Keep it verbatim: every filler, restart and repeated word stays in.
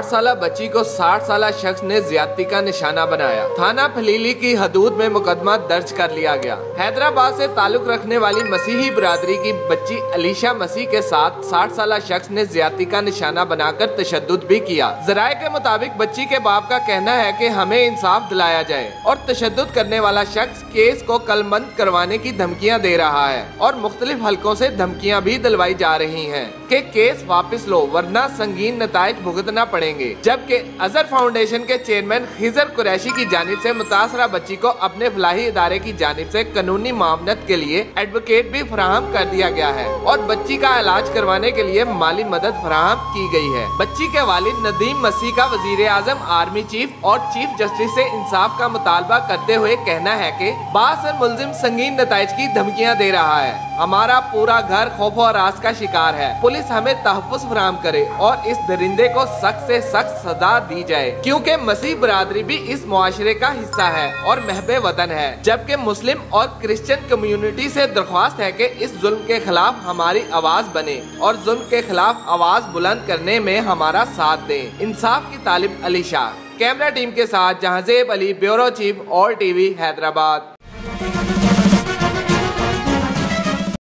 आठ साल बच्ची को साठ साल शख्स ने ज्यादती का निशाना बनाया। थाना फलीली की हदूद में मुकदमा दर्ज कर लिया गया। हैदराबाद से ताल्लुक रखने वाली मसीही बिरादरी की बच्ची अलीशा मसीह के साथ साठ साल शख्स ने ज्यादती का निशाना बनाकर तशद्दुद भी किया। जराये के मुताबिक बच्ची के बाप का कहना है कि हमें इंसाफ दिलाया जाए और तशद्दुद करने वाला शख्स केस को कलमबंद करवाने की धमकियां दे रहा है और मुख्तलिफ हलकों से धमकियां भी दिलवाई जा रही हैं कि केस वापस लो वरना संगीन नताइज भुगतना पड़ेंगे। जबकि अजहर फाउंडेशन के चेयरमैन खिजर कुरैशी की जानिब से मुतासरा बच्ची को अपने फलाही इदारे की जानिब से कानूनी मामलत के लिए एडवोकेट भी फराहम कर दिया गया है और बच्ची का इलाज करवाने के लिए माली मदद फराहम की गई है। बच्ची के वालिद नदीम मसीह का वजीर आजम, आर्मी चीफ और चीफ जस्टिस से इंसाफ का मुतालबा करते हुए कहना है कि बासर मुलजिम संगीन नताइज की धमकियां दे रहा है। हमारा पूरा घर खौफ और रास का शिकार है। पुलिस हमें तहफ़्फ़ुज़ फराहम करे और इस दरिंदे को सख्त से सख्त सजा दी जाए, क्योंकि मसीह बिरादरी भी इस मुआशरे का हिस्सा है और महबे वतन है। जबकि मुस्लिम और क्रिश्चियन कम्युनिटी से दरख्वास्त है कि इस जुल्म के खिलाफ हमारी आवाज बने और जुल्म के खिलाफ आवाज बुलंद करने में हमारा साथ दें। इंसाफ की तालिब अलीशा। कैमरा टीम के साथ Jahanzeb Ali, bureau chief, all TV, Hyderabad.